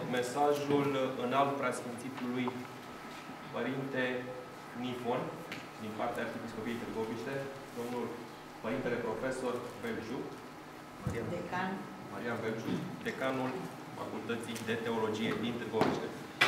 mesajul înalt preasfințitului Părinte Nifon, din partea Arhiepiscopiei Târgoviște, domnul Părintele Profesor Belciu, Marian Belciu, decanul Facultății de Teologie din Târgoviște.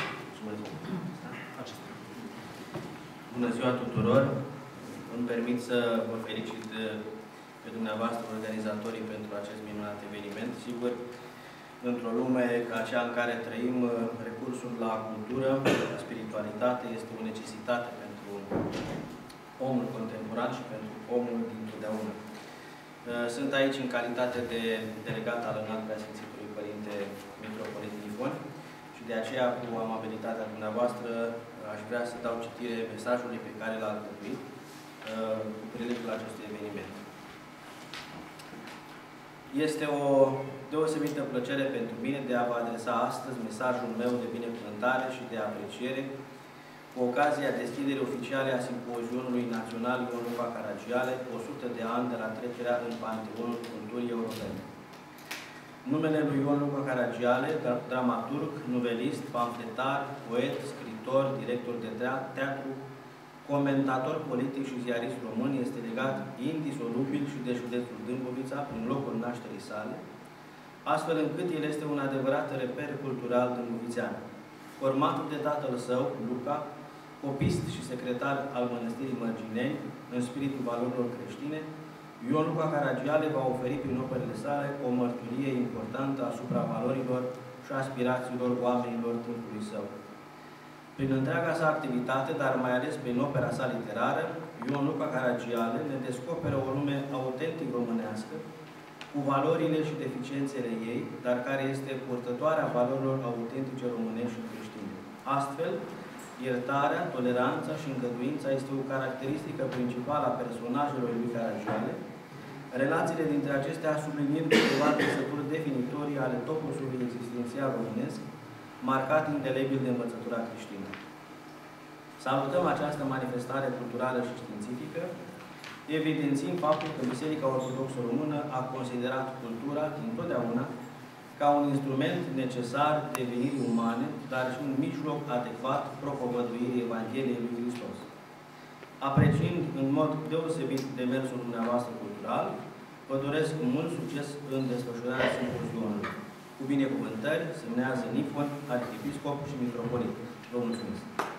Bună ziua tuturor! Îmi permit să vă felicit pe dumneavoastră, organizatorii, pentru acest minunat eveniment. Sigur, într-o lume ca cea în care trăim, recursul la cultură, la spiritualitate, este o necesitate pentru omul contemporan și pentru omul dintotdeauna. Sunt aici în calitate de delegat al Înalt Preasfințitului Părinte Mitropolit Nifon și de aceea, cu amabilitatea dumneavoastră, aș vrea să dau citire mesajului pe care l-a alcătuit cu prilejul acestui eveniment. Este o deosebită plăcere pentru mine de a vă adresa astăzi mesajul meu de binecuvântare și de apreciere cu ocazia deschiderii oficiale a Simpozionului Național Ion Luca Caragiale, 100 de ani de la trecerea în Panteonul Culturii Europene. Numele lui Ion Luca Caragiale, dramaturg, novelist, pamfletar, poet, scriitor, director de teatru, comentator politic și ziarist român, este legat indisolubil și de județul Dâmbovița, prin locul nașterii sale, astfel încât el este un adevărat reper cultural dâmbovițean. Format de tatăl său, Luca, copist și secretar al Mănăstirii Mărgineni, în spiritul valorilor creștine, Ion Luca Caragiale va oferi prin operele sale o mărturie importantă asupra valorilor și aspirațiilor oamenilor timpului său. Prin întreaga sa activitate, dar mai ales prin opera sa literară, Ion Luca Caragiale ne descoperă o lume autentic românească, cu valorile și deficiențele ei, dar care este purtătoarea valorilor autentice românești și creștine. Astfel, iertarea, toleranța și îngăduința este o caracteristică principală a personajelor lui Caragiale, relațiile dintre acestea subliniind câteva trăsături definitorii ale toposului existențial românesc, marcat indelebil de învățătura creștină. Salutăm această manifestare culturală și științifică, evidențiind faptul că Biserica Ortodoxă Română a considerat cultura întotdeauna ca un instrument necesar devenirii umane, dar și un mijloc adecvat propovăduirii Evangheliei lui Hristos. Apreciind în mod deosebit demersul dumneavoastră cultural, vă doresc mult succes în desfășurarea simpozionului. Cu binecuvântări, semnează Nifon, arhiepiscop și mitropolit. Vă mulțumesc!